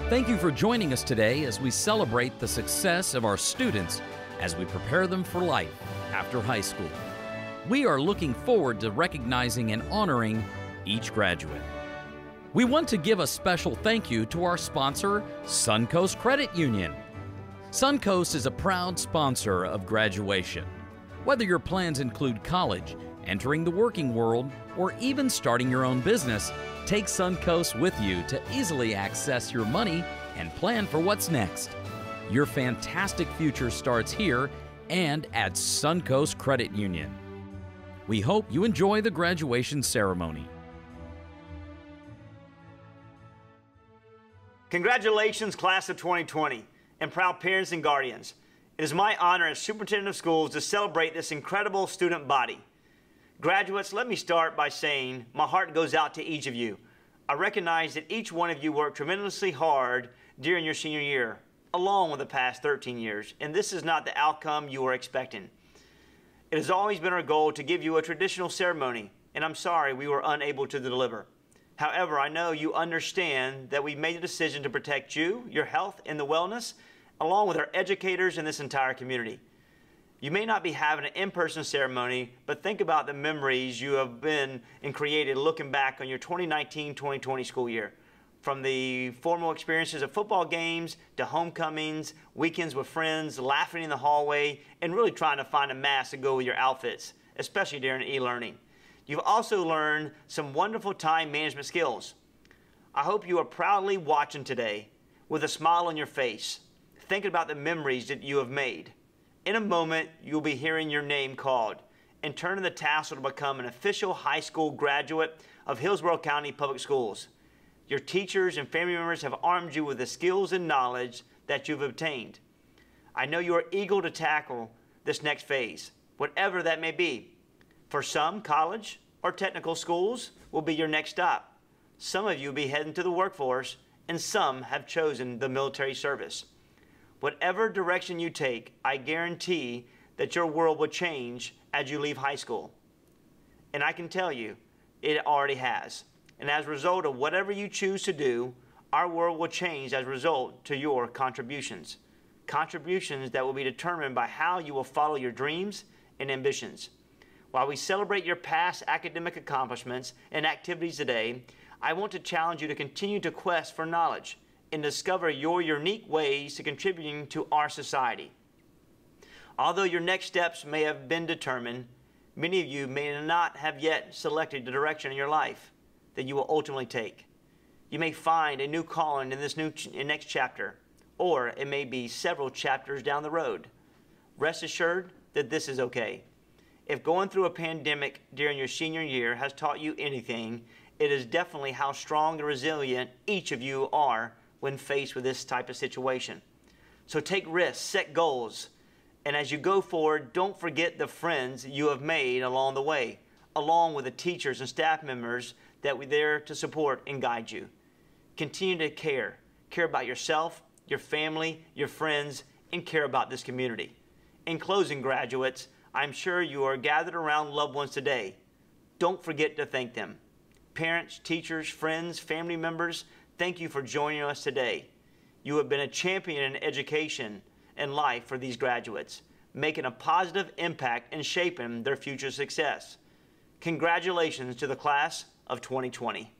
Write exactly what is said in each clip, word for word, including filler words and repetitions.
Thank you for joining us today as we celebrate the success of our students as we prepare them for life after high school. We are looking forward to recognizing and honoring each graduate. We want to give a special thank you to our sponsor, Suncoast Credit Union. Suncoast is a proud sponsor of graduation. Whether your plans include college, entering the working world, or even starting your own business, take Suncoast with you to easily access your money and plan for what's next. Your fantastic future starts here and at Suncoast Credit Union. We hope you enjoy the graduation ceremony. Congratulations, class of twenty twenty, and proud parents and guardians. It is my honor as superintendent of schools to celebrate this incredible student body. Graduates, let me start by saying my heart goes out to each of you. I recognize that each one of you worked tremendously hard during your senior year, along with the past thirteen years, and this is not the outcome you were expecting. It has always been our goal to give you a traditional ceremony, and I'm sorry we were unable to deliver. However, I know you understand that we made the decision to protect you, your health, and the wellness, along with our educators and this entire community. You may not be having an in-person ceremony, but think about the memories you have been and created looking back on your twenty nineteen twenty twenty school year. From the formal experiences of football games to homecomings, weekends with friends, laughing in the hallway, and really trying to find a mask to go with your outfits, especially during e-learning. You've also learned some wonderful time management skills. I hope you are proudly watching today with a smile on your face, thinking about the memories that you have made. In a moment, you'll be hearing your name called and turning the tassel to become an official high school graduate of Hillsborough County Public Schools. Your teachers and family members have armed you with the skills and knowledge that you've obtained. I know you are eager to tackle this next phase, whatever that may be. For some, college or technical schools will be your next stop. Some of you will be heading to the workforce, and some have chosen the military service. Whatever direction you take, I guarantee that your world will change as you leave high school. And I can tell you, it already has. And as a result of whatever you choose to do, our world will change as a result to your contributions. Contributions that will be determined by how you will follow your dreams and ambitions. While we celebrate your past academic accomplishments and activities today, I want to challenge you to continue to quest for knowledge and discover your unique ways to contributing to our society. Although your next steps may have been determined, many of you may not have yet selected the direction in your life that you will ultimately take. You may find a new calling in this new ch next chapter, or it may be several chapters down the road. Rest assured that this is okay. If going through a pandemic during your senior year has taught you anything, it is definitely how strong and resilient each of you are when faced with this type of situation. So take risks, set goals, and as you go forward, don't forget the friends you have made along the way, along with the teachers and staff members that were there to support and guide you. Continue to care. Care about yourself, your family, your friends, and care about this community. In closing, graduates, I'm sure you are gathered around loved ones today. Don't forget to thank them. Parents, teachers, friends, family members, thank you for joining us today. You have been a champion in education and life for these graduates, making a positive impact and shaping their future success. Congratulations to the class of twenty twenty.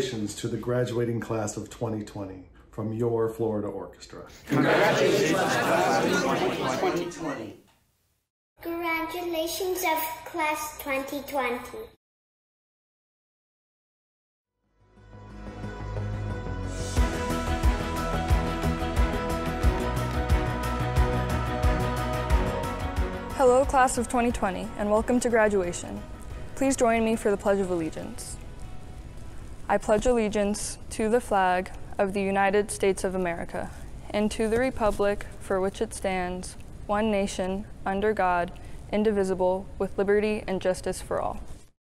Congratulations to the graduating class of twenty twenty from your Florida Orchestra. Congratulations, class of twenty twenty. Congratulations of class twenty twenty. Hello, class of twenty twenty, and welcome to graduation. Please join me for the Pledge of Allegiance. I pledge allegiance to the flag of the United States of America and to the republic for which it stands, one nation, under God, indivisible, with liberty and justice for all.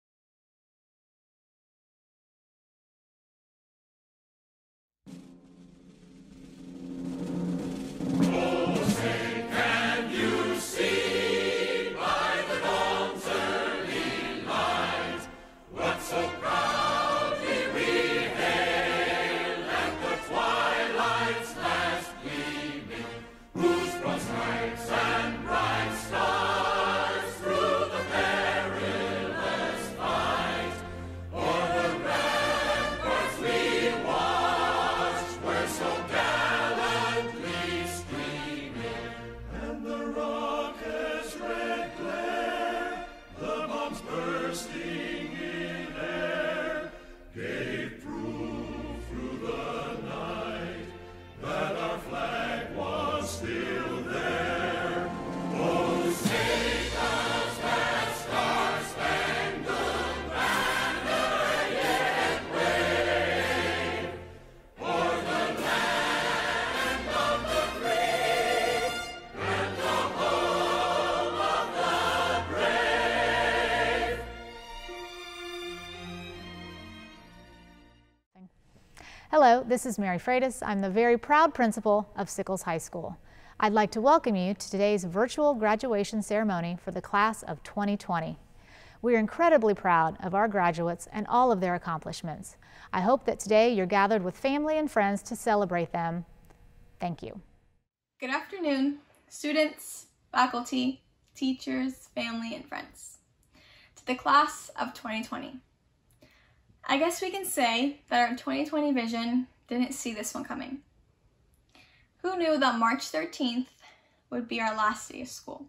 Hello, this is Mary Freitas. I'm the very proud principal of Sickles High School. I'd like to welcome you to today's virtual graduation ceremony for the class of twenty twenty. We are incredibly proud of our graduates and all of their accomplishments. I hope that today you're gathered with family and friends to celebrate them. Thank you. Good afternoon, students, faculty, teachers, family, and friends. To the class of twenty twenty. I guess we can say that our twenty twenty vision didn't see this one coming. Who knew that March thirteenth would be our last day of school?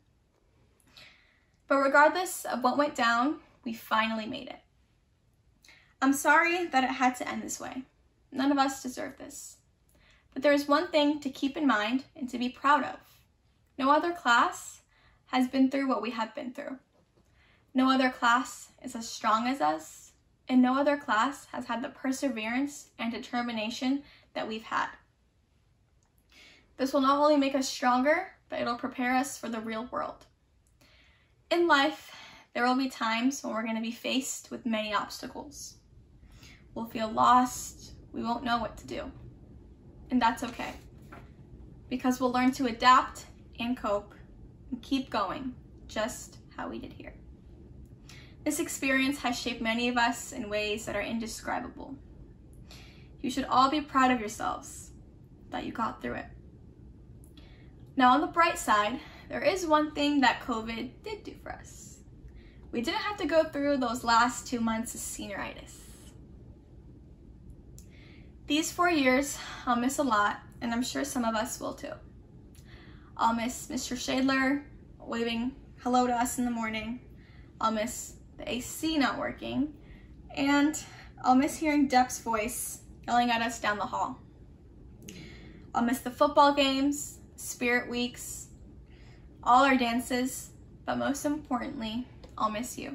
But regardless of what went down, we finally made it. I'm sorry that it had to end this way. None of us deserve this. But there is one thing to keep in mind and to be proud of. No other class has been through what we have been through. No other class is as strong as us. And no other class has had the perseverance and determination that we've had. This will not only make us stronger, but it'll prepare us for the real world. In life, there will be times when we're going to be faced with many obstacles. We'll feel lost, we won't know what to do. And that's okay, because we'll learn to adapt and cope and keep going, just how we did here. This experience has shaped many of us in ways that are indescribable. You should all be proud of yourselves that you got through it. Now, on the bright side, there is one thing that COVID did do for us. We didn't have to go through those last two months of senioritis. These four years, I'll miss a lot, and I'm sure some of us will too. I'll miss Mister Shadler waving hello to us in the morning. I'll miss the A C not working, and I'll miss hearing Depp's voice yelling at us down the hall. I'll miss the football games, spirit weeks, all our dances, but most importantly, I'll miss you.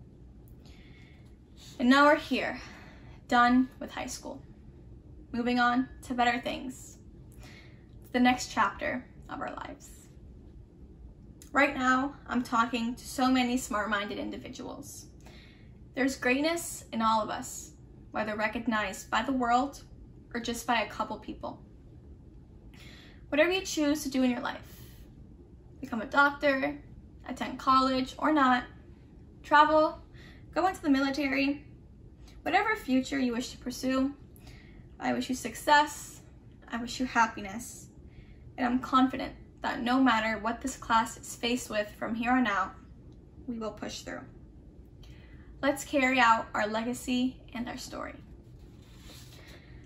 And now we're here, done with high school, moving on to better things, the next chapter of our lives. Right now, I'm talking to so many smart-minded individuals. There's greatness in all of us, whether recognized by the world or just by a couple people. Whatever you choose to do in your life, become a doctor, attend college or not, travel, go into the military, whatever future you wish to pursue, I wish you success, I wish you happiness, and I'm confident that no matter what this class is faced with from here on out, we will push through. Let's carry out our legacy and our story.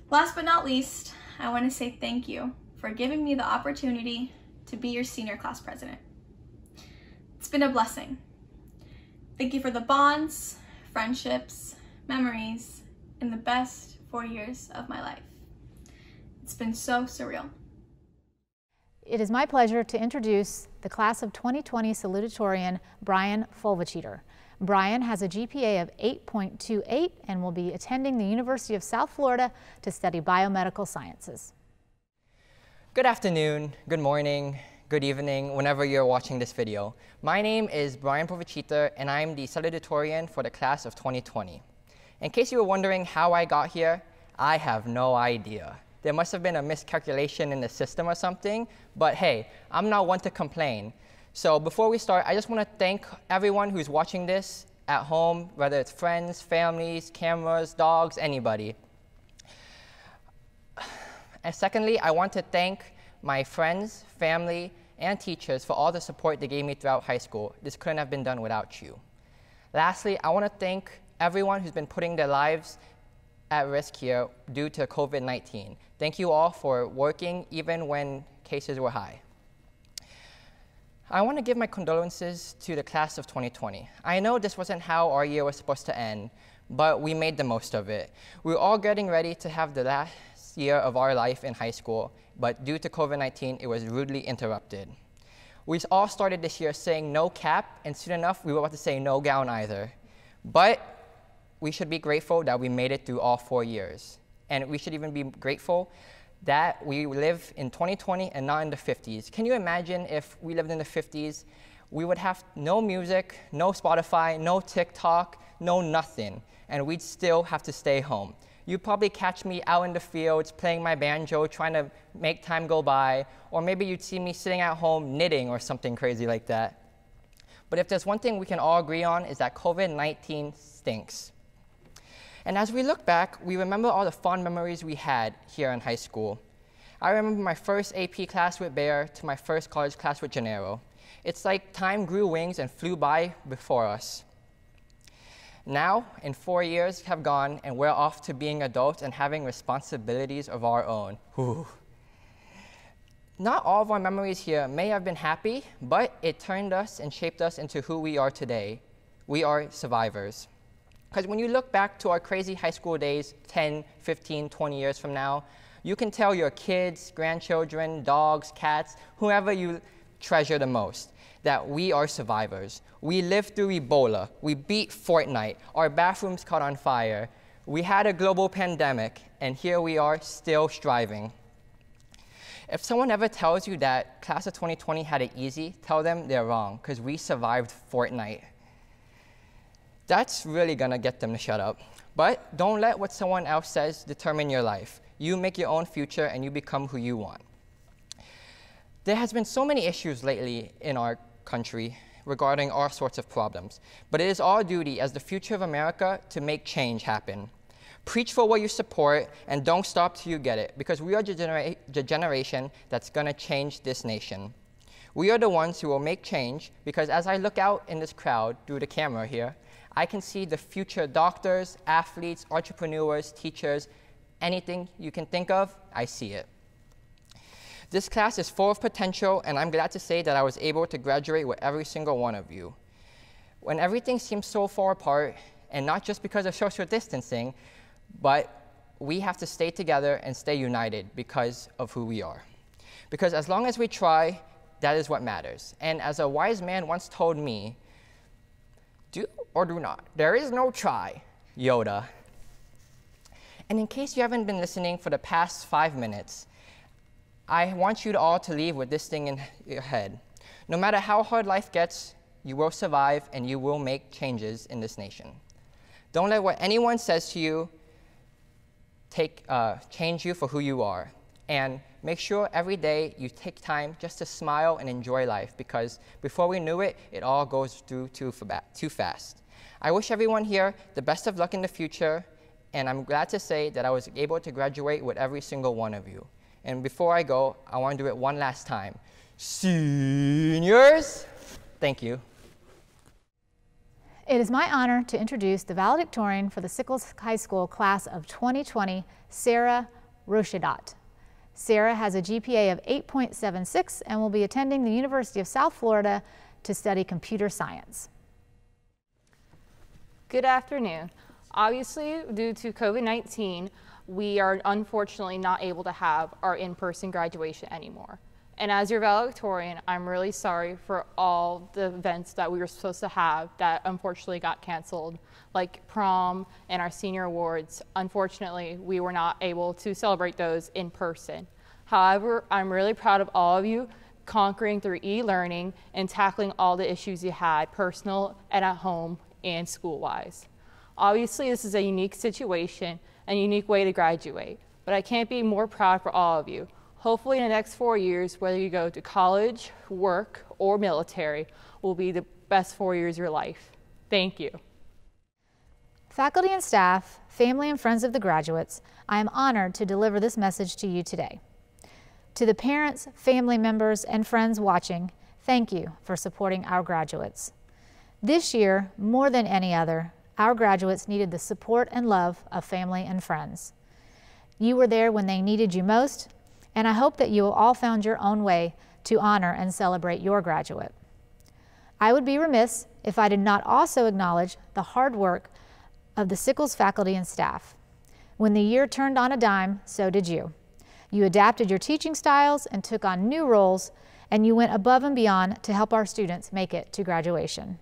Last but not least, I want to say thank you for giving me the opportunity to be your senior class president. It's been a blessing. Thank you for the bonds, friendships, memories, and the best four years of my life. It's been so surreal. It is my pleasure to introduce the class of twenty twenty salutatorian, Brian Fulvicheater. Brian has a G P A of eight point two eight and will be attending the University of South Florida to study biomedical sciences. Good afternoon, good morning, good evening, whenever you're watching this video. My name is Brian Fulvicheater and I'm the salutatorian for the class of twenty twenty. In case you were wondering how I got here, I have no idea. There must have been a miscalculation in the system or something, but hey, I'm not one to complain. So before we start, I just want to thank everyone who's watching this at home, whether it's friends, families, cameras, dogs, anybody. And secondly, I want to thank my friends, family, and teachers for all the support they gave me throughout high school. This couldn't have been done without you. Lastly, I want to thank everyone who's been putting their lives at risk here due to COVID nineteen. Thank you all for working even when cases were high. I want to give my condolences to the class of twenty twenty. I know this wasn't how our year was supposed to end, but we made the most of it. We were all getting ready to have the last year of our life in high school, but due to COVID nineteen, it was rudely interrupted. We all started this year saying no cap, and soon enough, we were about to say no gown either. But we should be grateful that we made it through all four years. And we should even be grateful that we live in twenty twenty and not in the fifties. Can you imagine if we lived in the fifties? We would have no music, no Spotify, no TikTok, no nothing, and we'd still have to stay home. You'd probably catch me out in the fields playing my banjo, trying to make time go by, or maybe you'd see me sitting at home knitting or something crazy like that. But if there's one thing we can all agree on is that COVID nineteen stinks. And as we look back, we remember all the fond memories we had here in high school. I remember my first A P class with Bear to my first college class with Gennaro. It's like time grew wings and flew by before us. Now, in four years have gone, and we're off to being adults and having responsibilities of our own. Ooh. Not all of our memories here may have been happy, but it turned us and shaped us into who we are today. We are survivors. Because when you look back to our crazy high school days ten, fifteen, twenty years from now, you can tell your kids, grandchildren, dogs, cats, whoever you treasure the most, that we are survivors. We lived through Ebola. We beat Fortnite. Our bathrooms caught on fire. We had a global pandemic, and here we are still striving. If someone ever tells you that class of twenty twenty had it easy, tell them they're wrong, because we survived Fortnite. That's really gonna get them to shut up. But don't let what someone else says determine your life. You make your own future and you become who you want. There has been so many issues lately in our country regarding all sorts of problems, but it is our duty as the future of America to make change happen. Preach for what you support and don't stop till you get it, because we are the, genera the generation that's gonna change this nation. We are the ones who will make change, because as I look out in this crowd through the camera here, I can see the future doctors, athletes, entrepreneurs, teachers, anything you can think of, I see it. This class is full of potential, and I'm glad to say that I was able to graduate with every single one of you. When everything seems so far apart, and not just because of social distancing, but we have to stay together and stay united because of who we are. Because as long as we try, that is what matters. And as a wise man once told me, do or do not. There is no try, Yoda. And in case you haven't been listening for the past five minutes, I want you to all to leave with this thing in your head. No matter how hard life gets, you will survive and you will make changes in this nation. Don't let what anyone says to you take, uh, change you for who you are. And make sure every day you take time just to smile and enjoy life, because before we knew it, it all goes through too, too fast. I wish everyone here the best of luck in the future, and I'm glad to say that I was able to graduate with every single one of you. And before I go, I want to do it one last time. Seniors, thank you. It is my honor to introduce the valedictorian for the Sickles High School class of twenty twenty, Sarah Roshidat. Sarah has a G P A of eight point seven six and will be attending the University of South Florida to study computer science. Good afternoon. Obviously, due to COVID nineteen, we are unfortunately not able to have our in-person graduation anymore. And as your valedictorian, I'm really sorry for all the events that we were supposed to have that unfortunately got canceled, like prom and our senior awards. Unfortunately, we were not able to celebrate those in person. However, I'm really proud of all of you conquering through e-learning and tackling all the issues you had, personal and at home and school-wise. Obviously, this is a unique situation and a unique way to graduate, but I can't be more proud for all of you. Hopefully in the next four years, whether you go to college, work, or military, will be the best four years of your life. Thank you. Faculty and staff, family and friends of the graduates, I am honored to deliver this message to you today. To the parents, family members, and friends watching, thank you for supporting our graduates. This year, more than any other, our graduates needed the support and love of family and friends. You were there when they needed you most, and I hope that you have all found your own way to honor and celebrate your graduate. I would be remiss if I did not also acknowledge the hard work of the Sickles faculty and staff. When the year turned on a dime, so did you. You adapted your teaching styles and took on new roles, and you went above and beyond to help our students make it to graduation.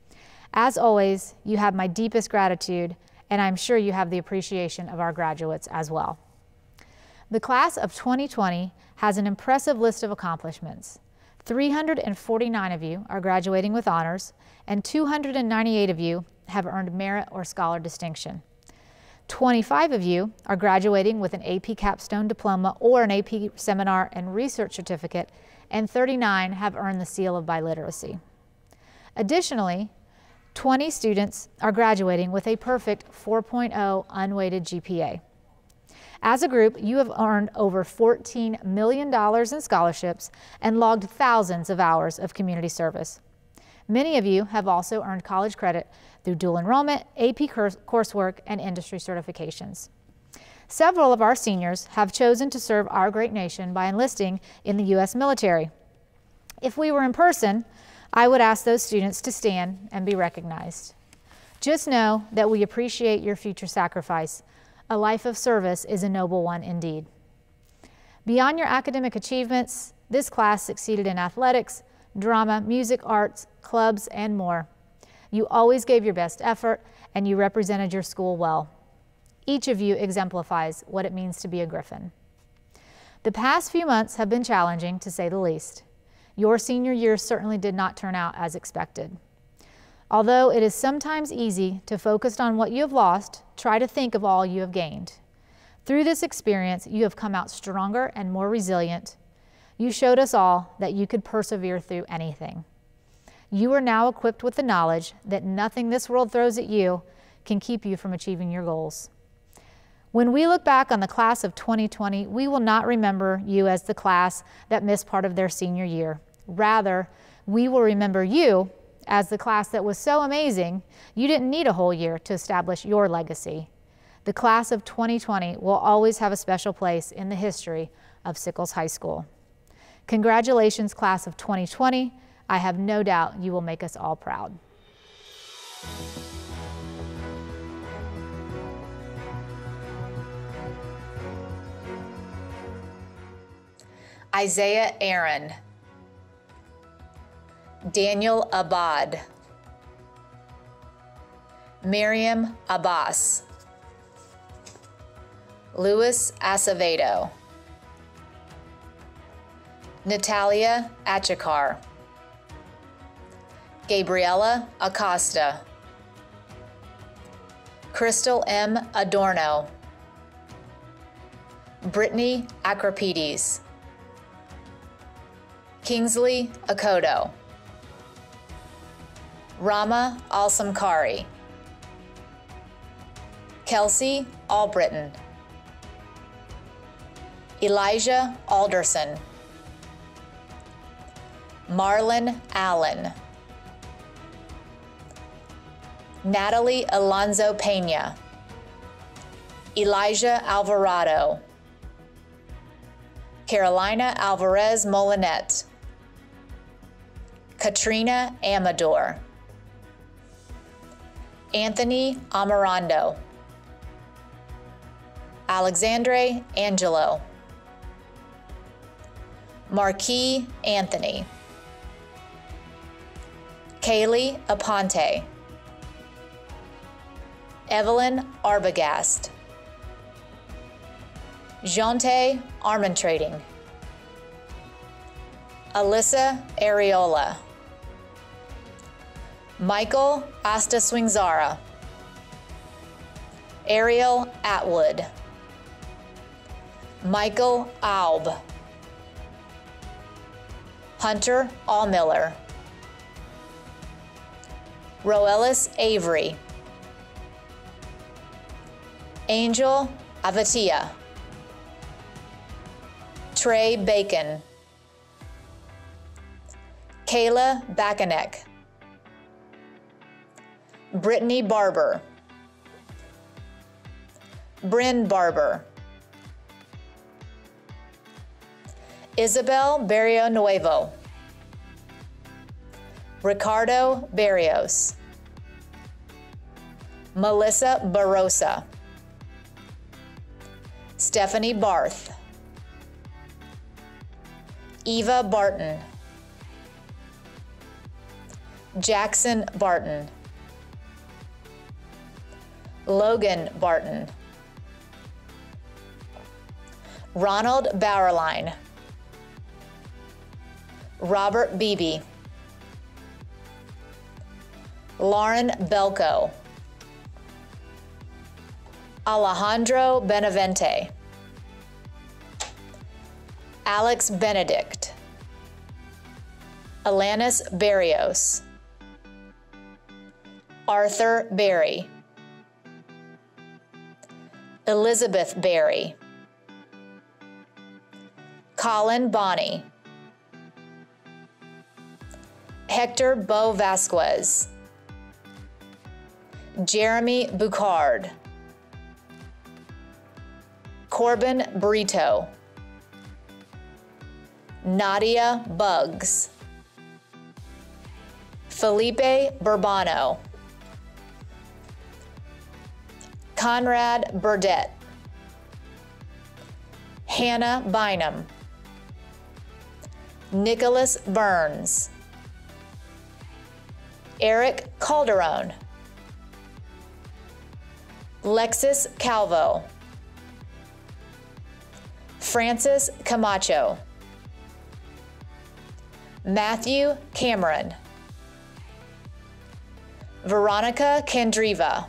As always, you have my deepest gratitude, and I'm sure you have the appreciation of our graduates as well. The class of twenty twenty has an impressive list of accomplishments. three hundred forty-nine of you are graduating with honors, and two hundred ninety-eight of you have earned merit or scholar distinction. twenty-five of you are graduating with an A P capstone diploma or an A P seminar and research certificate, and thirty-nine have earned the seal of biliteracy. Additionally, twenty students are graduating with a perfect four point oh unweighted G P A. As a group, you have earned over fourteen million dollars in scholarships and logged thousands of hours of community service. Many of you have also earned college credit through dual enrollment, A P coursework, and industry certifications. Several of our seniors have chosen to serve our great nation by enlisting in the U S military. If we were in person, I would ask those students to stand and be recognized. Just know that we appreciate your future sacrifice. A life of service is a noble one indeed. Beyond your academic achievements, this class succeeded in athletics, drama, music, arts, clubs, and more. You always gave your best effort, and you represented your school well. Each of you exemplifies what it means to be a Griffin. The past few months have been challenging, to say the least. Your senior year certainly did not turn out as expected. Although it is sometimes easy to focus on what you have lost, try to think of all you have gained. Through this experience, you have come out stronger and more resilient. You showed us all that you could persevere through anything. You are now equipped with the knowledge that nothing this world throws at you can keep you from achieving your goals. When we look back on the class of twenty twenty, we will not remember you as the class that missed part of their senior year. Rather, we will remember you as the class that was so amazing, you didn't need a whole year to establish your legacy. The class of twenty twenty will always have a special place in the history of Sickles High School. Congratulations, class of twenty twenty. I have no doubt you will make us all proud. Isaiah Aaron, Daniel Abad, Miriam Abbas, Luis Acevedo, Natalia Achikar, Gabriela Acosta, Crystal M. Adorno, Brittany Acropides, Kingsley Akoto, Rama Alsamkari, Kelsey Albritton, Elijah Alderson, Marlon Allen, Natalie Alonzo Pena, Elijah Alvarado, Carolina Alvarez Molinet, Katrina Amador, Anthony Amarando, Alexandre Angelo, Marquis Anthony, Kaylee Aponte, Evelyn Arbogast, Jonte Armentrading, Alyssa Areola, Michael Astaswingzara, Ariel Atwood, Michael Alb, Hunter Allmiller, Roellis Avery, Angel Avatia, Trey Bacon, Kayla Bakanek, Brittany Barber, Bryn Barber, Isabel Barrio Nuevo, Ricardo Barrios, Melissa Barosa, Stephanie Barth, Eva Barton, Jackson Barton, Logan Barton, Ronald Bauerlein, Robert Beebe, Lauren Belko, Alejandro Benavente, Alex Benedict, Alanis Barrios, Arthur Berry, Elizabeth Berry, Colin Bonney, Hector Bo Vasquez, Jeremy Bucard, Corbin Brito, Nadia Buggs, Felipe Burbano, Conrad Burdett, Hannah Bynum, Nicholas Burns, Eric Calderon, Lexus Calvo, Francis Camacho, Matthew Cameron, Veronica Candriva,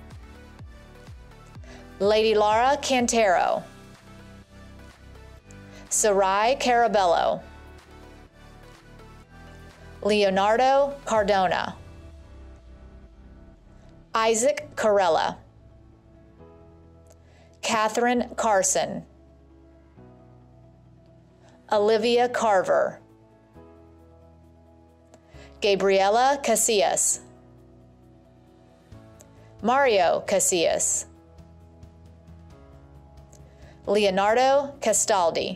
Lady Laura Cantero, Sarai Carabello, Leonardo Cardona, Isaac Corella, Catherine Carson, Olivia Carver, Gabriela Casillas, Mario Casillas, Leonardo Castaldi,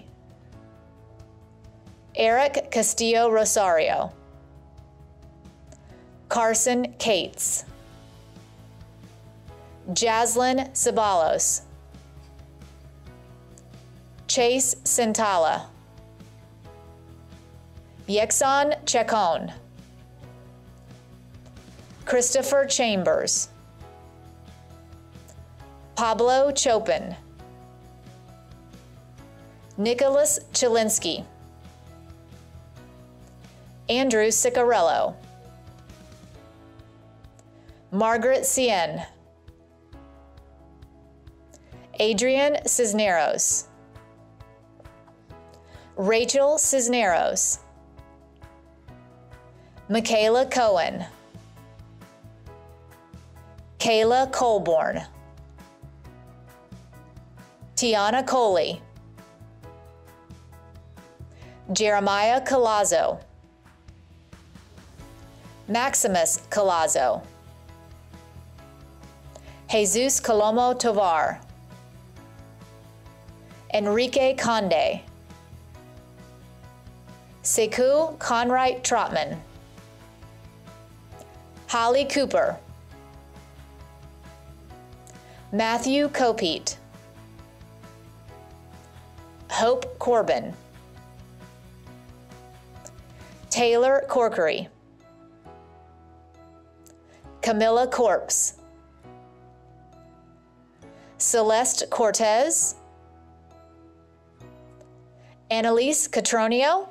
Eric Castillo Rosario, Carson Cates, Jaslyn Ceballos, Chase Sintala, Yexon Chacon, Christopher Chambers, Pablo Chopin, Nicholas Chilinsky, Andrew Ciccarello, Margaret Cien, Adrian Cisneros, Rachel Cisneros, Michaela Cohen, Kayla Colborn, Tiana Coley, Jeremiah Colazo, Maximus Colazo, Jesus Colomo Tovar, Enrique Conde, Sekou Conright Trotman, Holly Cooper, Matthew Copeet, Hope Corbin, Taylor Corkery, Camilla Corpse, Celeste Cortez, Annalise Cotronio,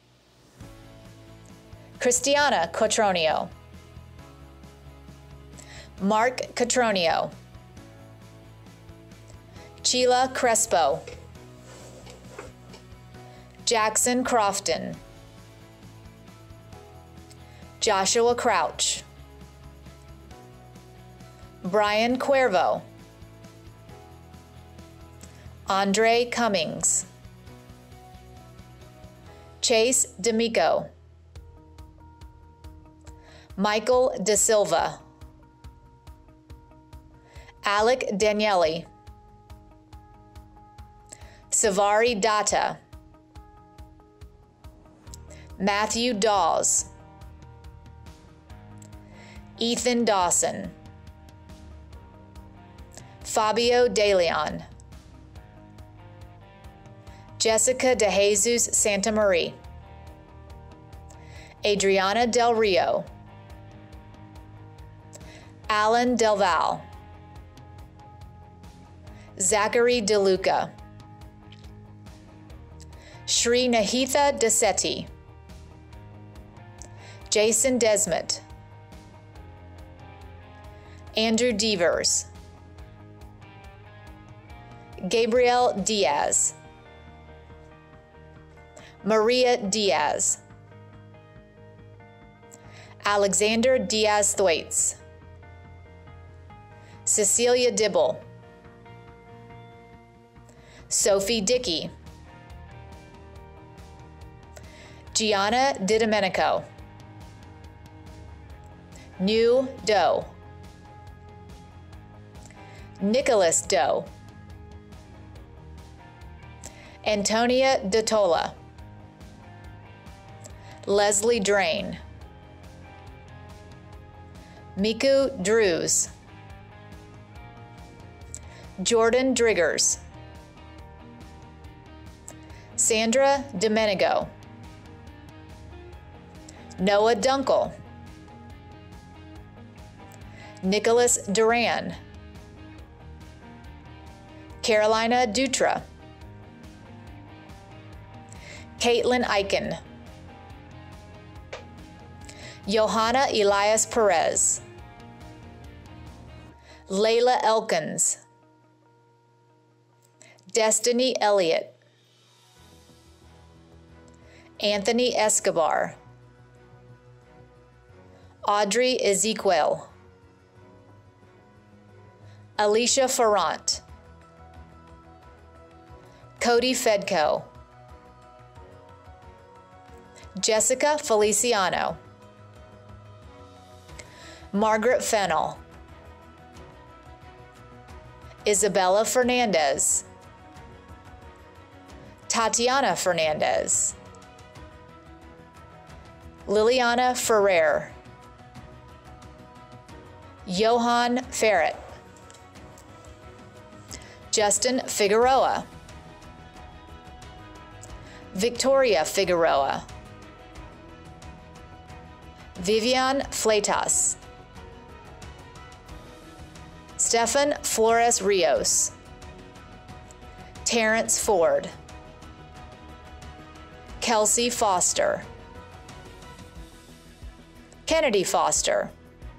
Christiana Cotronio, Mark Cotronio, Sheila Crespo, Jackson Crofton, Joshua Crouch, Brian Cuervo, Andre Cummings, Chase D'Amico, Michael De Silva, Alec Daniele, Savari Datta, Matthew Dawes, Ethan Dawson, Fabio De Leon, Jessica De Jesus Santa Maria, Adriana Del Rio, Alan Del Val, Zachary DeLuca, Shri Nahitha Desetti, Jason Desmond, Andrew Devers, Gabriel Diaz, Maria Diaz, Alexander Diaz Thwaites, Cecilia Dibble, Sophie Dickey, Gianna DiDomenico, New Doe, Nicholas Doe, Antonia Dotola, Leslie Drain, Miku Drews, Jordan Driggers, Sandra Domenigo, Noah Dunkel, Nicholas Duran, Carolina Dutra, Caitlin Eichen, Johanna Elias Perez, Layla Elkins, Destiny Elliott, Anthony Escobar, Audrey Ezequiel, Alicia Ferrant, Cody Fedco, Jessica Feliciano, Margaret Fennell, Isabella Fernandez, Tatiana Fernandez, Liliana Ferrer, Johan Ferret, Justin Figueroa, Victoria Figueroa, Vivian Fleitas, Stefan Flores Rios, Terrence Ford, Kelsey Foster, Kennedy Foster,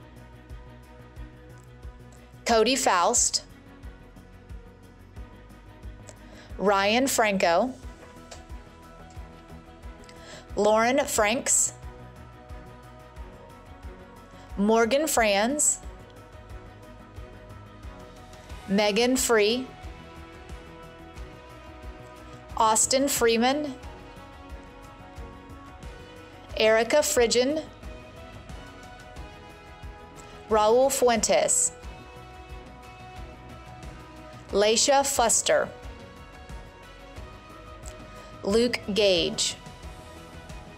Cody Faust, Ryan Franco, Lauren Franks, Morgan Franz, Megan Free, Austin Freeman, Erica Frigen, Raul Fuentes, Laisha Fuster, Luke Gage,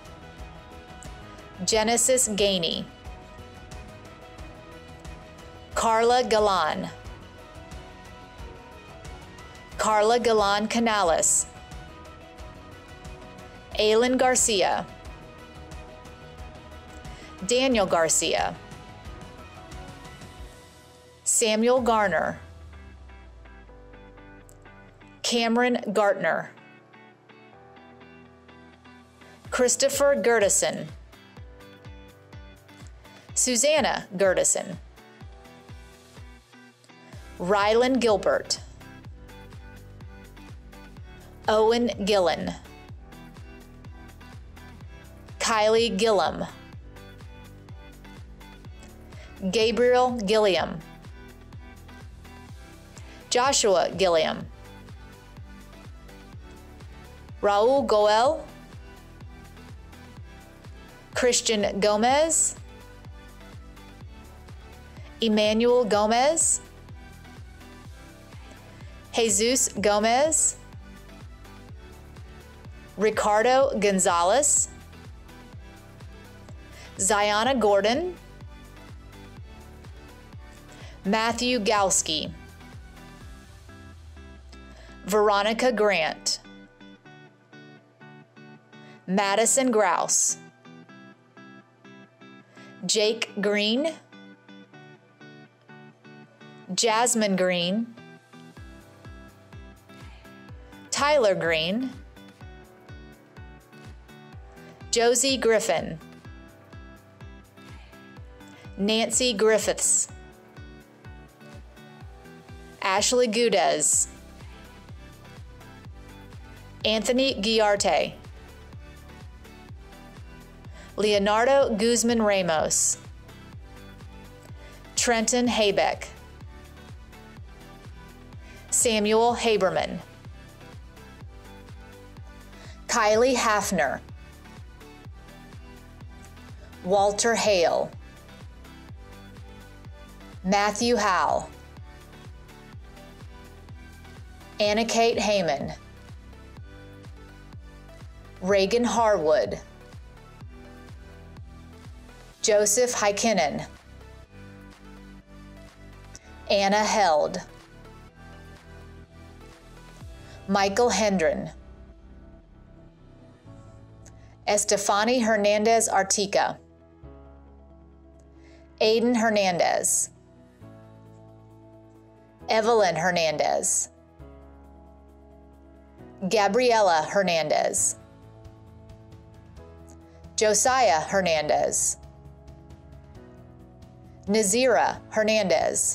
Genesis Gainey, Carla Galan, Carla Galan Canales, Aylin Garcia, Daniel Garcia, Samuel Garner, Cameron Gartner, Christopher Gertison, Susanna Gertison, Rylan Gilbert, Owen Gillen, Kylie Gillum, Gabriel Gilliam, Joshua Gilliam, Raul Goel, Christian Gomez, Emmanuel Gomez, Jesus Gomez, Ricardo Gonzalez, Ziana Gordon, Matthew Gowski, Veronica Grant, Madison Grouse, Jake Green, Jasmine Green, Tyler Green, Josie Griffin, Nancy Griffiths, Ashley Gudez, Anthony Guiarte, Leonardo Guzman Ramos, Trenton Haybeck, Samuel Haberman, Kylie Hafner, Walter Hale, Matthew Howell, Anna Kate Heyman, Reagan Harwood, Joseph Heikkinen, Anna Held, Michael Hendren, Estefany Hernandez Artica, Aiden Hernandez, Evelyn Hernandez, Gabriela Hernandez, Josiah Hernandez, Nazira Hernandez,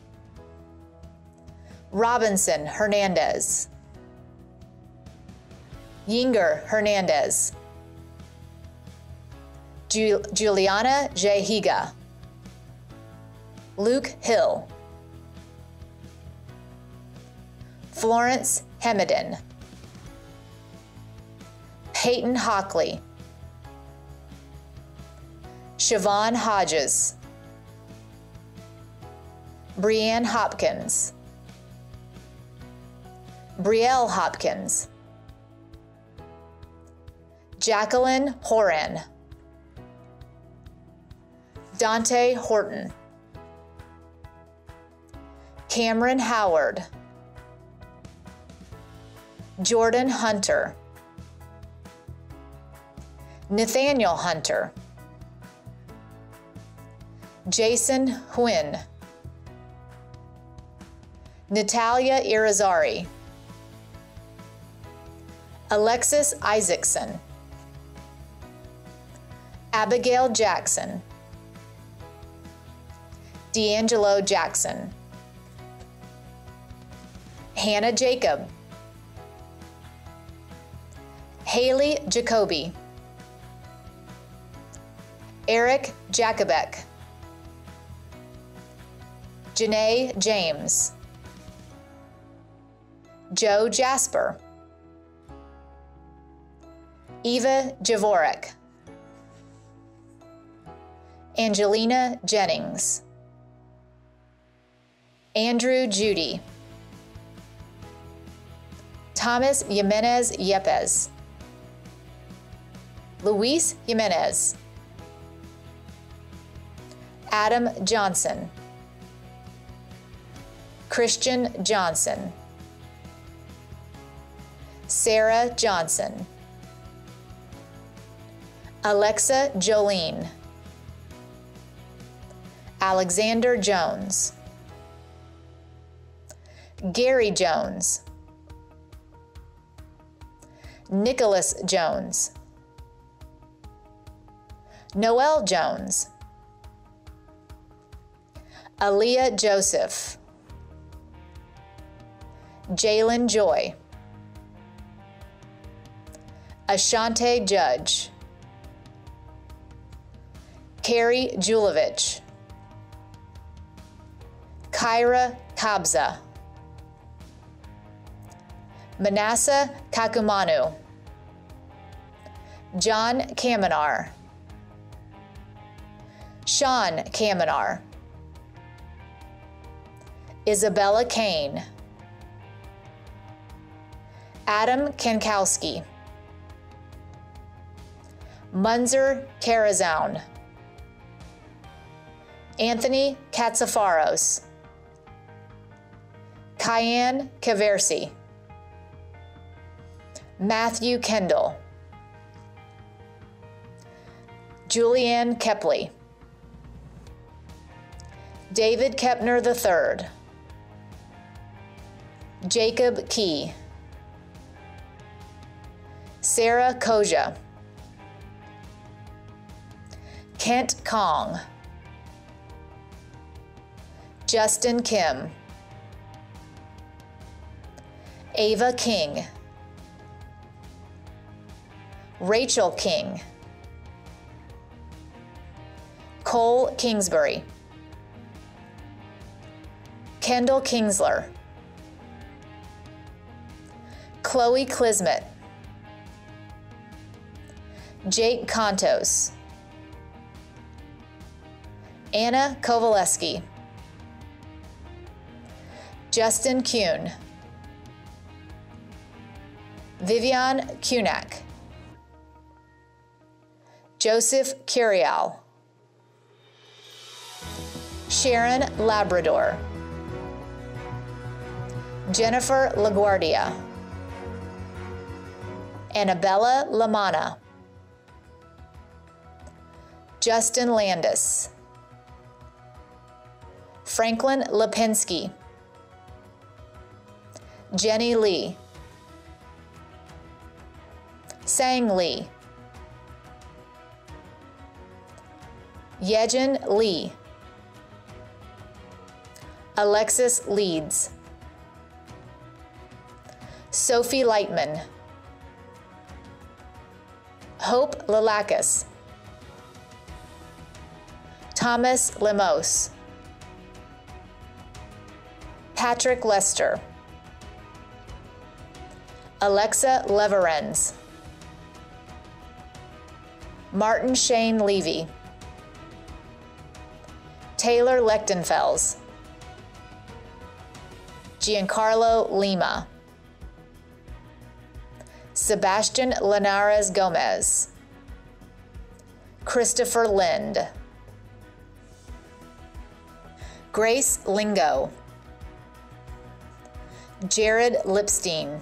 Robinson Hernandez, Yinger Hernandez, Ju- Juliana J. Higa, Luke Hill, Florence Hemeden, Peyton Hockley, Siobhan Hodges, Brianne Hopkins, Brielle Hopkins, Jacqueline Horan, Dante Horton, Cameron Howard, Jordan Hunter, Nathaniel Hunter, Jason Huynh, Natalia Irizarry, Alexis Isaacson, Abigail Jackson, D'Angelo Jackson, Hannah Jacob, Haley Jacoby, Eric Jacobek, Janae James, Joe Jasper, Eva Javorek, Angelina Jennings, Andrew Judy, Thomas Jimenez Yepes, Luis Jimenez, Adam Johnson, Christian Johnson, Sarah Johnson, Alexa Jolene, Alexander Jones, Gary Jones, Nicholas Jones, Noel Jones, Aaliyah Joseph, Jalen Joy, Ashante Judge, Carrie Julovich, Kyra Kabza, Manasseh Kakumanu, John Kamenar, Sean Kamenar, Isabella Kane, Adam Kankowski, Munzer Karazoun, Anthony Katsafaros, Kyan Kaversi, Matthew Kendall, Julianne Kepley, David Kepner the third, Jacob Key, Sarah Koja, Kent Kong, Justin Kim, Ava King, Rachel King, Cole Kingsbury, Kendall Kingsler, Chloe Klismet, Jake Kontos, Anna Kovaleski, Justin Kuhn, Vivian Kunak, Joseph Curial, Sharon Labrador, Jennifer LaGuardia, Annabella Lamana, Justin Landis, Franklin Lipinski, Jenny Lee, Sang Lee, Yejin Lee, Alexis Leeds, Sophie Lightman, Hope Lalakis, Thomas Lemos, Patrick Lester, Alexa Leverens, Martin Shane Levy, Taylor Lechtenfels, Giancarlo Lima, Sebastian Linares Gomez, Christopher Lind, Grace Lingo, Jared Lipstein,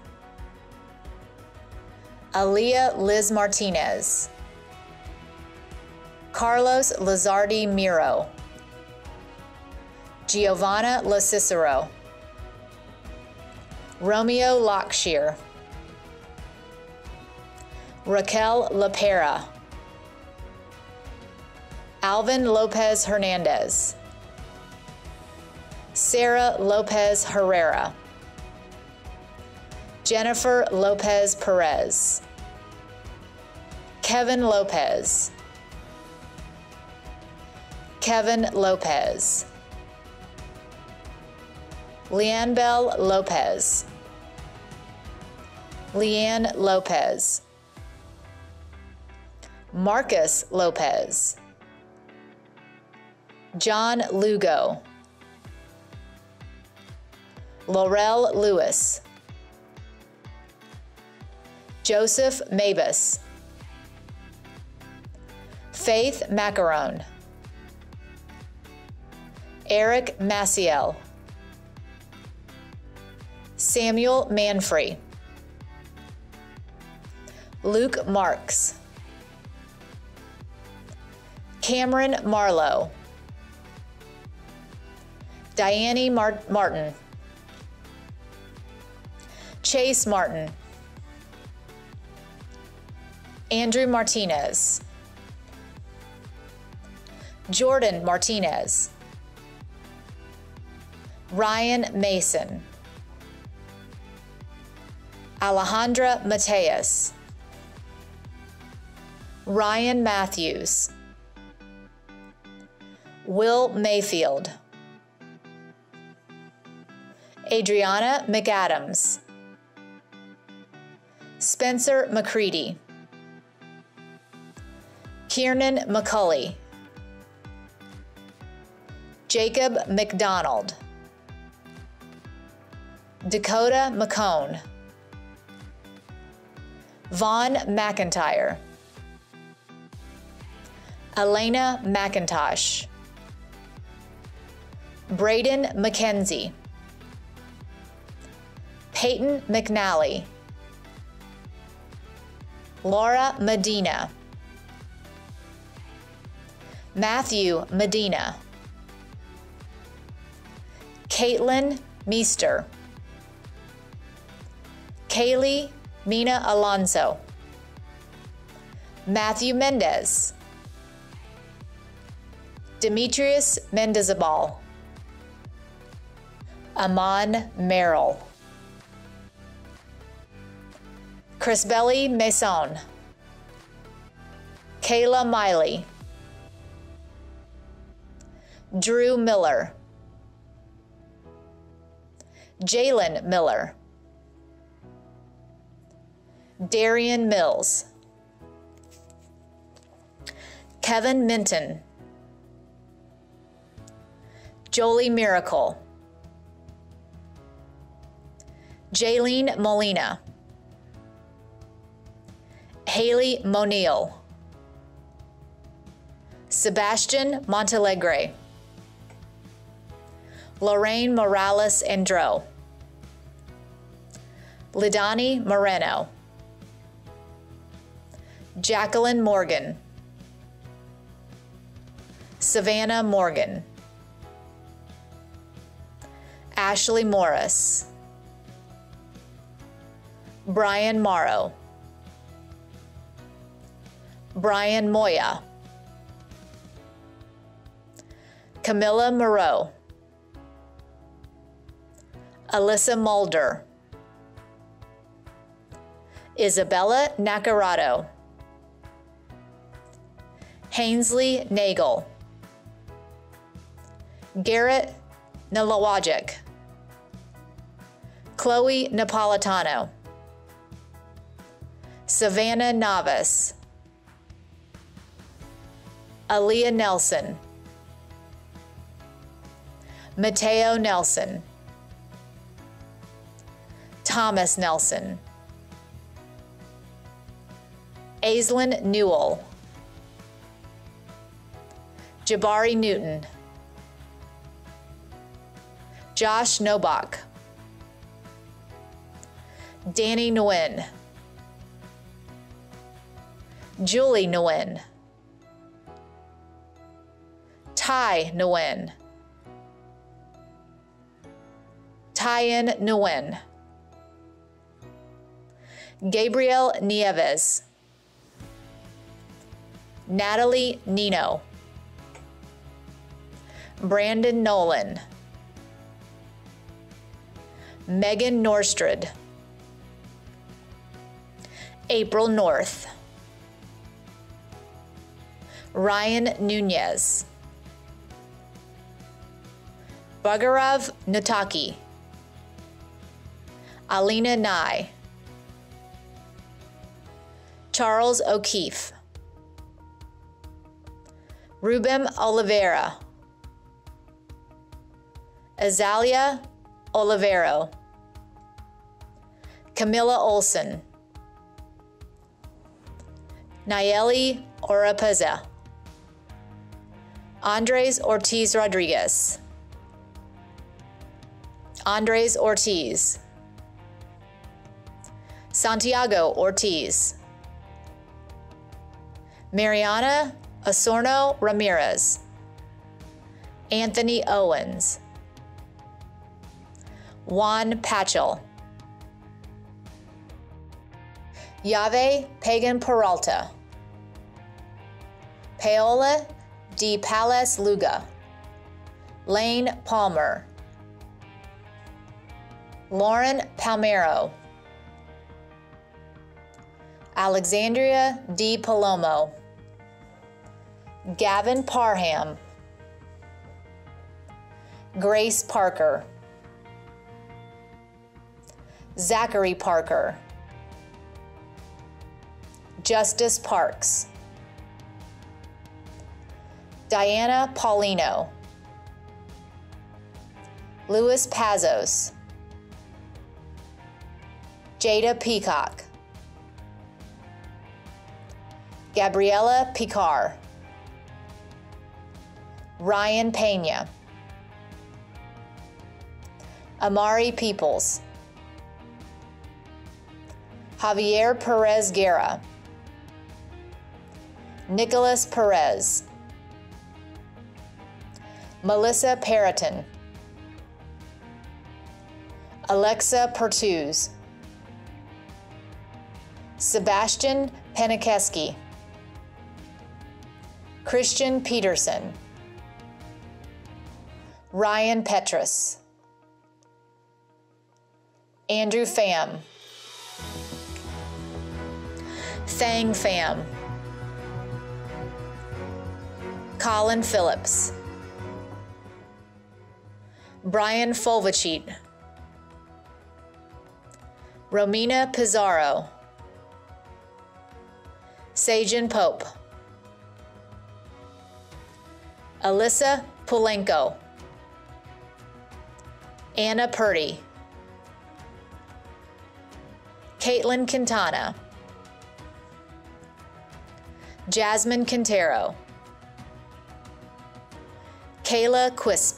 Aaliyah Liz Martinez, Carlos Lazardi Miro, Giovanna Locicero, Romeo Lockshear, Raquel Lapera, Alvin Lopez Hernandez, Sarah Lopez Herrera, Jennifer Lopez Perez, Kevin Lopez, Kevin Lopez, Leanne Bell Lopez, Leanne Lopez, Marcus Lopez, John Lugo, Laurel Lewis, Joseph Mabus, Faith Macaron, Eric Maciel, Samuel Manfrey, Luke Marks, Cameron Marlowe, Diane Mar- Martin, Chase Martin, Andrew Martinez, Jordan Martinez, Ryan Mason, Alejandra Mateus, Ryan Matthews, Will Mayfield, Adriana McAdams, Spencer McCready, Kiernan McCulley, Jacob McDonald, Dakota McCone, Vaughn McIntyre, Elena McIntosh, Braden McKenzie, Peyton McNally, Laura Medina, Matthew Medina, Caitlin Meester, Kaylee Mina Alonso, Matthew Mendez, Demetrius Mendezabal, Amon Merrill, Chrisbelly Mason, Kayla Miley, Drew Miller, Jalen Miller, Darian Mills, Kevin Minton, Jolie Miracle, Jaylene Molina, Haley Moniel, Sebastian Montalegre, Lorraine Morales Andro, Lidani Moreno, Jacqueline Morgan, Savannah Morgan, Ashley Morris, Brian Morrow, Brian Moya, Camilla Moreau, Alyssa Mulder, Isabella Nacarado, Hainsley Nagel, Garrett Nalawajic, Chloe Napolitano, Savannah Navas, Aaliyah Nelson, Mateo Nelson, Thomas Nelson, Aislinn Newell, Jabari Newton, Josh Nobach, Danny Nguyen, Julie Nguyen, Ty Nguyen, Tyen Nguyen, Gabriel Nieves, Natalie Nino, Brandon Nolan, Megan Norstrud, April North, Ryan Nunez, Bhagarov Nutaki, Alina Nye, Charles O'Keefe, Rubem Oliveira, Azalia Olivero, Camilla Olson, Nayeli Orapeza, Andres Ortiz Rodriguez, Andres Ortiz. Santiago Ortiz. Mariana Osorno Ramirez. Anthony Owens. Juan Pachel. Yave Pagan Peralta. Paola D. Palace Luga. Lane Palmer. Lauren Palmero. Alexandria D. Palomo. Gavin Parham. Grace Parker. Zachary Parker. Justice Parks. Diana Paulino. Luis Pazos. Jada Peacock. Gabriela Picar. Ryan Pena. Amari Peoples. Javier Perez Guerra. Nicholas Perez. Melissa Periton. Alexa Pertuz. Sebastian Penikeski. Christian Peterson. Ryan Petrus. Andrew Pham. Thang Pham. Colin Phillips. Brian Fulvachit. Romina Pizarro. Sajan Pope. Alyssa Pulenko. Anna Purdy. Caitlin Quintana. Jasmine Quintero. Kayla Quisp.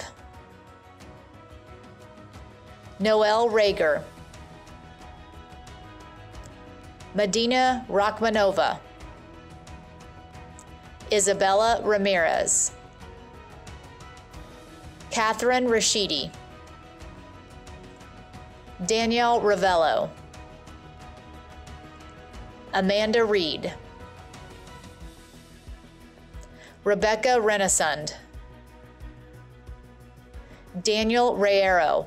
Noelle Rager. Medina Rachmanova. Isabella Ramirez. Catherine Rashidi. Danielle Ravello. Amanda Reed. Rebecca Renisund. Daniel Reyero.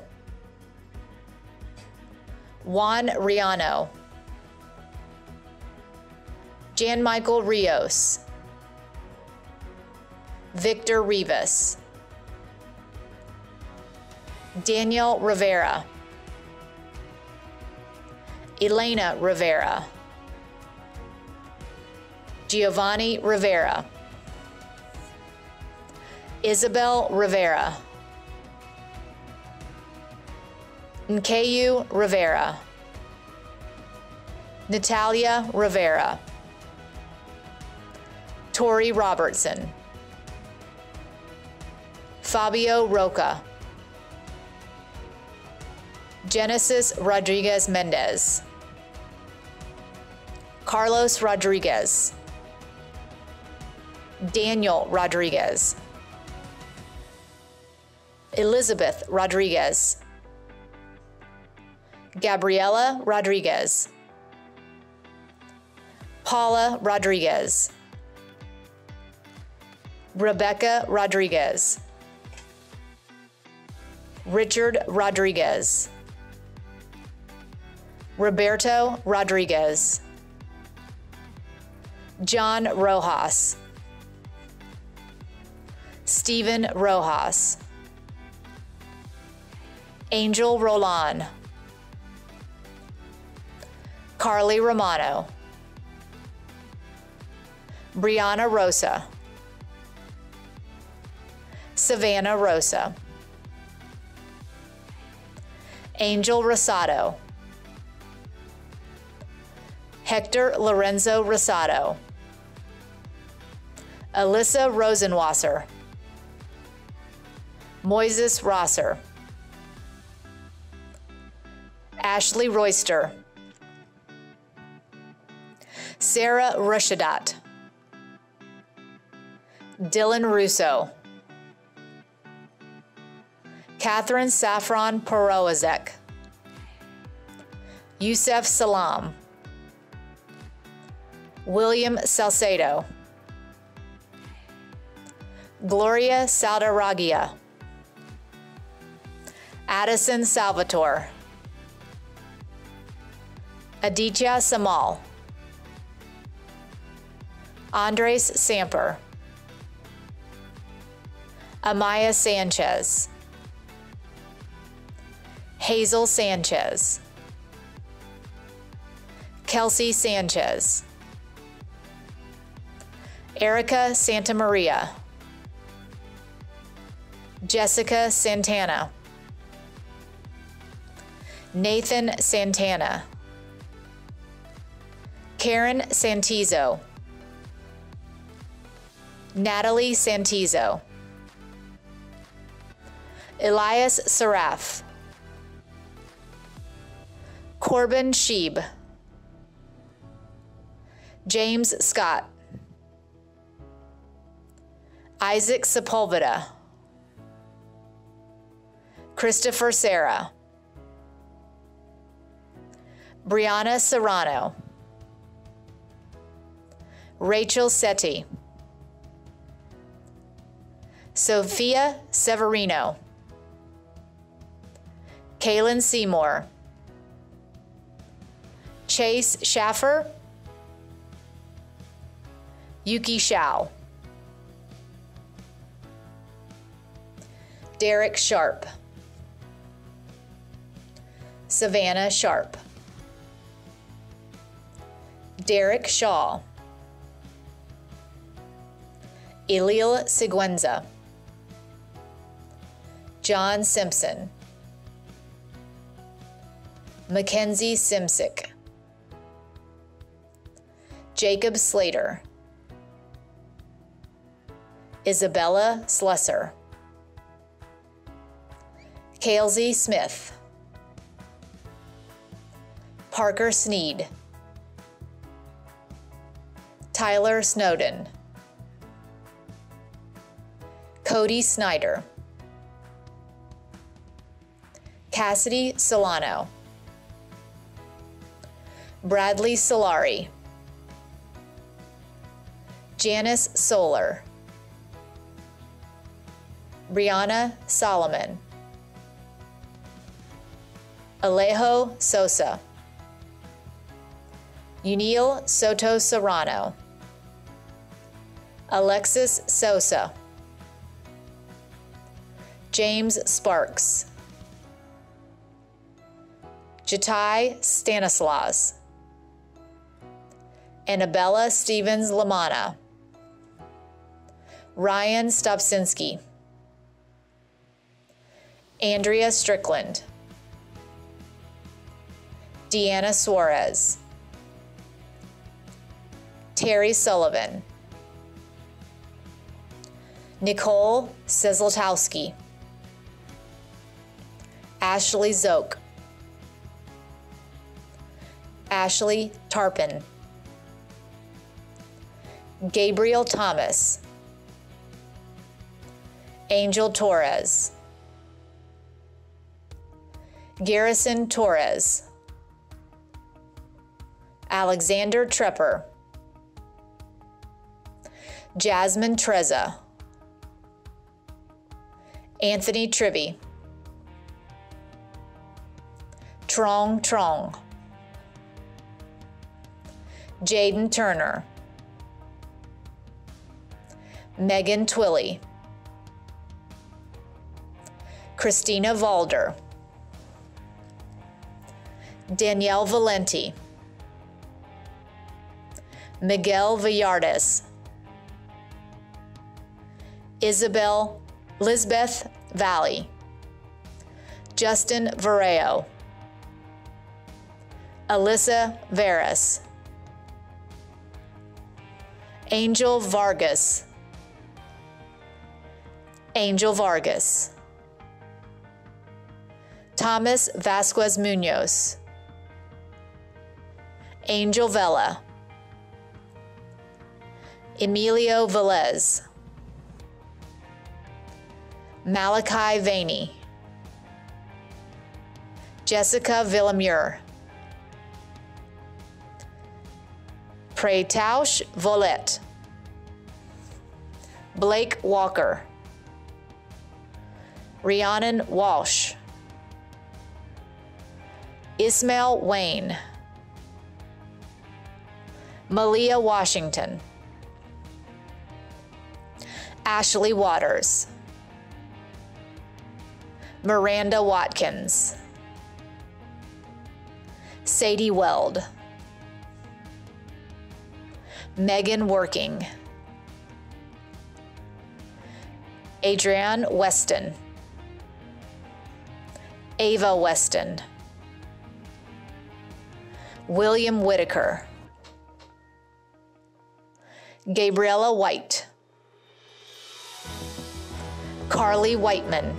Juan Riano. Jan Michael Rios. Victor Rivas. Daniel Rivera. Elena Rivera. Giovanni Rivera. Isabel Rivera. Nkeyu Rivera. Natalia Rivera. Tori Robertson. Fabio Roca. Genesis Rodriguez Mendez. Carlos Rodriguez. Daniel Rodriguez. Elizabeth Rodriguez. Gabriela Rodriguez. Paula Rodriguez. Rebecca Rodriguez. Richard Rodriguez. Roberto Rodriguez. John Rojas. Stephen Rojas. Angel Roland. Carly Romano. Brianna Rosa. Savannah Rosa. Angel Rosado. Hector Lorenzo Rosado. Alyssa Rosenwasser. Moises Rosser. Ashley Royster, Sarah Rushadat, Dylan Russo, Catherine Saffron Porowazek, Youssef Salam, William Salcedo, Gloria Saudaragia, Addison Salvatore, Aditya Samal, Andres Samper, Amaya Sanchez, Hazel Sanchez, Kelsey Sanchez, Erica Santamaria, Jessica Santana, Nathan Santana, Karen Santizo, Natalie Santizo, Elias Saraf, Corbin Sheeb, James Scott, Isaac Sepulveda, Christopher Serra, Brianna Serrano, Rachel Setti, Sophia Severino, Kaylin Seymour, Chase Schaffer, Yuki Shao, Derek Sharp, Savannah Sharp, Derek Shaw, Eliel Seguenza, John Simpson, Mackenzie Simsick, Jacob Slater, Isabella Slesser, Kalesy Smith, Parker Sneed, Tyler Snowden, Cody Snyder, Cassidy Solano, Bradley Solari, Janice Solar, Brianna Solomon, Alejo Sosa, Unil Soto Serrano, Alexis Sosa, James Sparks, Jatai Stanislaus, Annabella Stevens Lamana, Ryan Stopsinski, Andrea Strickland, Deanna Suarez, Terry Sullivan, Nicole Sizeltowski, Ashley Zoke, Ashley Tarpon, Gabriel Thomas, Angel Torres, Garrison Torres, Alexander Trepper, Jasmine Treza, Anthony Tribby, Trong Trong, Jaden Turner, Megan Twilley, Christina Valder, Danielle Valenti, Miguel Villardes, Isabel Lisbeth Valley, Justin Vareo, Alyssa Veras, Angel Vargas, Angel Vargas, Thomas Vasquez Munoz, Angel Vela, Emilio Velez, Malachi Vaney, Jessica Villamure, Pretaush Volet, Blake Walker, Rhiannon Walsh, Ismail Wayne, Malia Washington, Ashley Waters, Miranda Watkins, Sadie Weld, Megan Working, Adrienne Weston, Ava Weston, William Whitaker, Gabriella White, Carly Whiteman,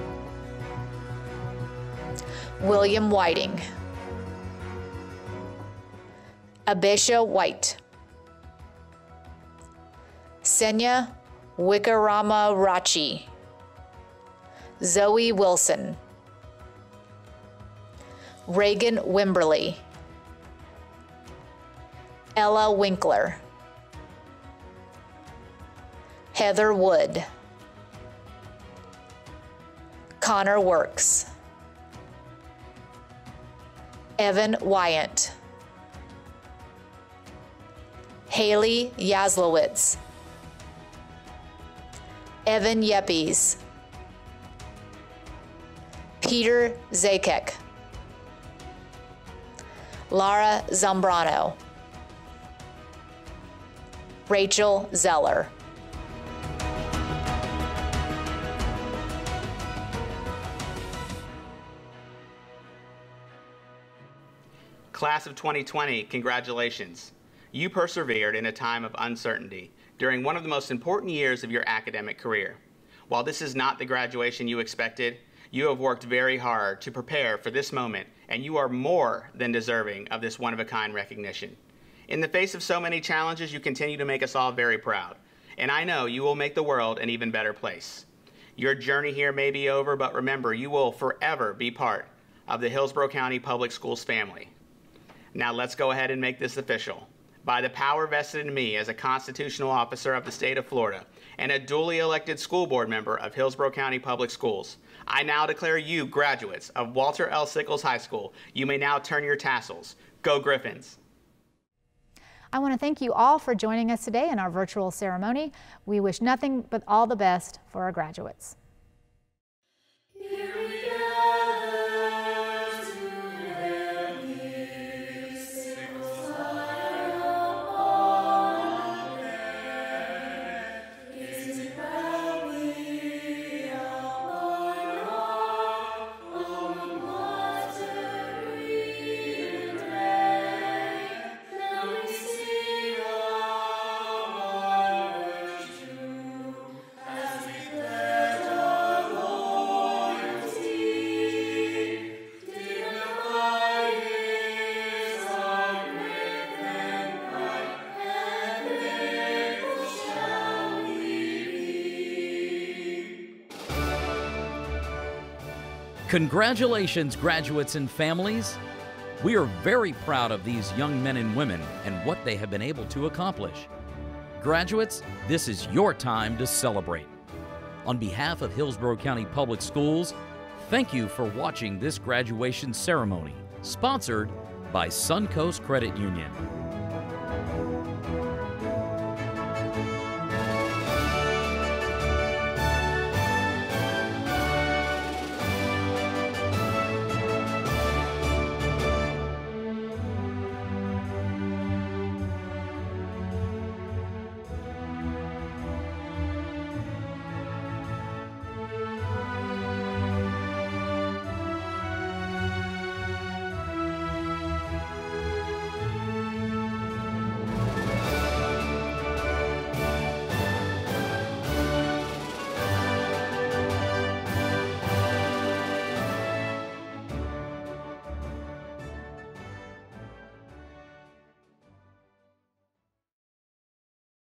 William Whiting, Abisha White, Senya Wickaramarachi, Zoe Wilson, Reagan Wimberly, Ella Winkler, Heather Wood, Connor Works, Evan Wyant, Haley Yaslowitz, Evan Yeppies, Peter Zakek, Lara Zambrano, Rachel Zeller. Class of twenty twenty, congratulations. You persevered in a time of uncertainty during one of the most important years of your academic career. While this is not the graduation you expected, you have worked very hard to prepare for this moment, and you are more than deserving of this one-of-a-kind recognition. In the face of so many challenges, you continue to make us all very proud, and I know you will make the world an even better place. Your journey here may be over, but remember, you will forever be part of the Hillsborough County Public Schools family. Now let's go ahead and make this official. By the power vested in me as a constitutional officer of the state of Florida and a duly elected school board member of Hillsborough County Public Schools, I now declare you graduates of Walter L. Sickles High School. You may now turn your tassels. Go Griffins! I want to thank you all for joining us today in our virtual ceremony. We wish nothing but all the best for our graduates. Congratulations, graduates and families. We are very proud of these young men and women and what they have been able to accomplish. Graduates, this is your time to celebrate. On behalf of Hillsborough County Public Schools, thank you for watching this graduation ceremony, sponsored by Suncoast Credit Union.